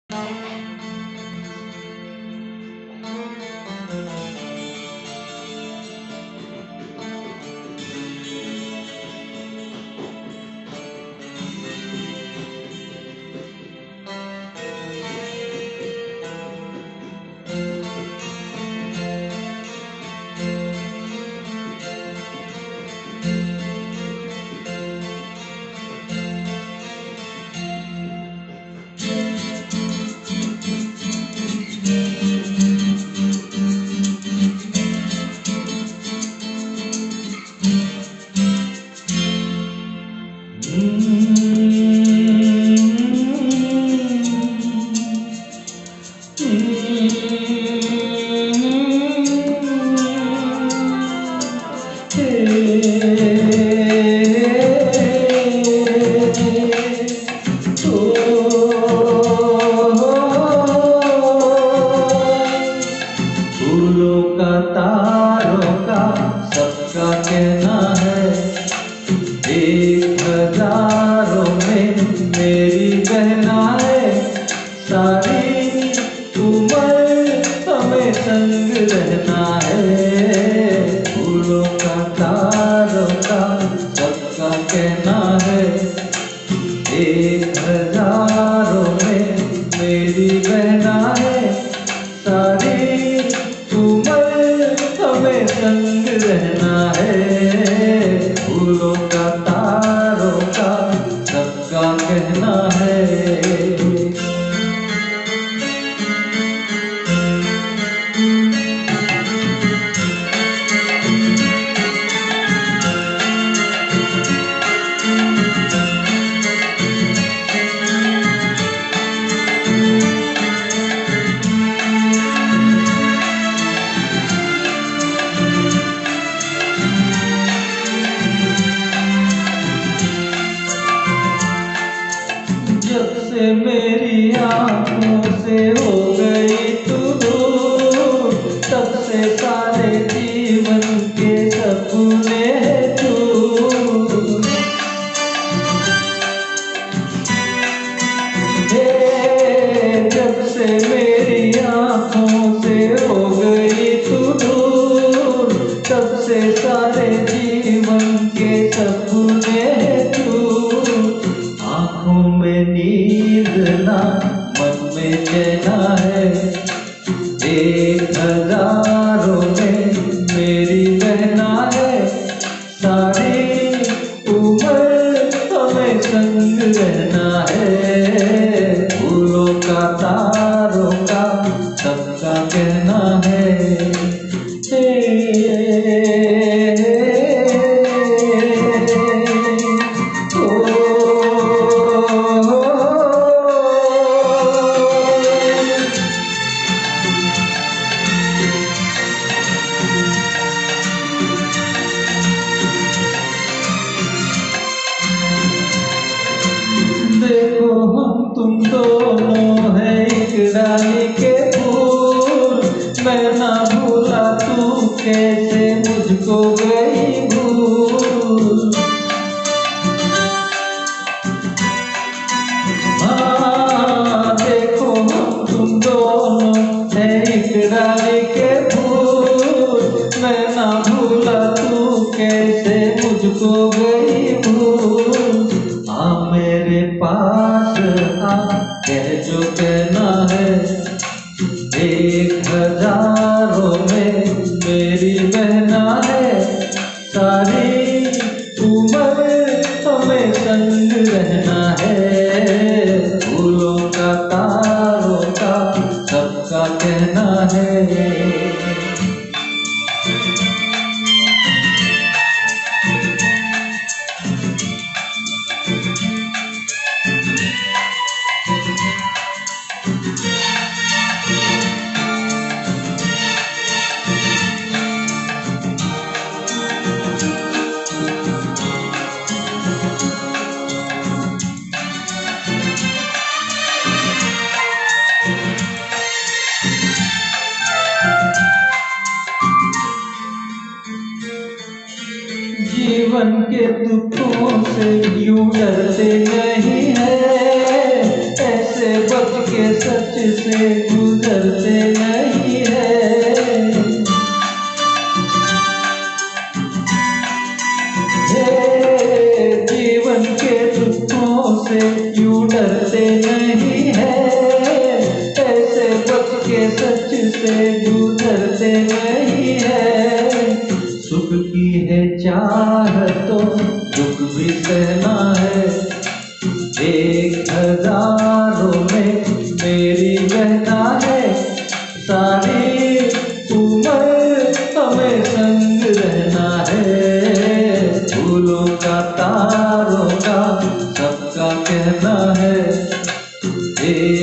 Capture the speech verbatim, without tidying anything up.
फूलों का तारों का सबका कहना है, एक हजारों में मेरी बहना है। सारी उम्र हमें संग रहना है। फूलों का तारों का सबका कहना है, एक हजारों में मेरी बहना है। सारी उम्र हमें संग रहना है। फूलों का तारों का सबका कहना है। जब से मेरी आँखों से हो गई तू दूर, तब से सारे जीवन के सपने दूर। जब से मेरी आँखों से हो गई तू दूर, तब से सारे जीवन के सपने दूर। आँखों में नींद ना, मन में चैना है। एक हजारों में मेरी बहना है। सारी उम्र हमें संग रहना है। फूलों का तारों का सबका कहना है। देखो हम तुम दोनों है एक डाली के फूल, मैं ना भूला तू कैसे मुझको गई भूल। हाँ देखो हम तुम दोनों है एक डाली के फूल, मैं ना भूला तू कैसे मुझको गई भूल। आ मेरे पास आ, कह जो कहना है। एक हजारों में मेरी बहना है। सारी उम्र हमें संग रहना है। फूलों का तारों का सबका कहना है। जीवन के दुखों से यूं डरते नहीं है, ऐसे बच के सच से गुजरते नहीं है। जीवन के दुखों से यूं डरते नहीं है, ऐसे वक्त के सच से गुजरते नहीं है। सुख की है चाह तो दुख भी सहना है, एक हजारों में मेरी बहना है। सारी उम्र हमें संग रहना है, फूलों का तारों का सबका कहना है।